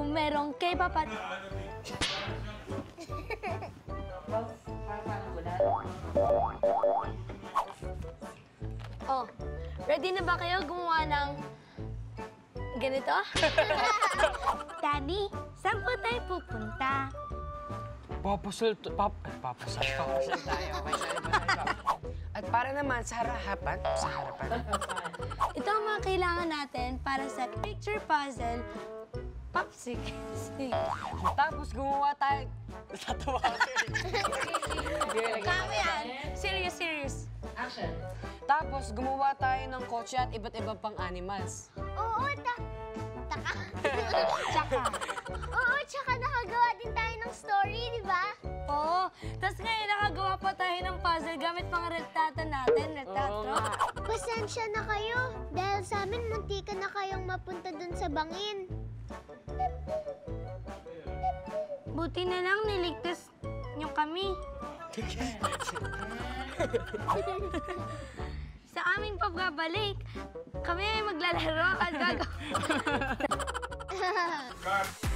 kung merong K-pop at... Oh, ready na ba kayo gumawa ng ganito? Daddy, saan po tayo pupunta? Papasal tayo. At para naman sa harapan. Ito ang mga kailangan natin para sa picture puzzle. Popsicle. Tapos gumawa tayo. Tatawa ako. Kami yan. Serious, serious. Action. Tapos gumawa tayo ng kotse at iba't ibang pang animals. Oo, Tsaka. Oo, tsaka nakagawa din tayo ng story, di ba? Oo. Tapos ngayon nakagawa pa tayo ng puzzle gamit mga retrato natin. Retrato. Pasensya na kayo. Dahil sa amin, muntikan na kayong mapunta dun sa bangin. Buti na lang niligtas niyo kami. Sa aming pagbabalik, kami ay maglalaro at gagawin.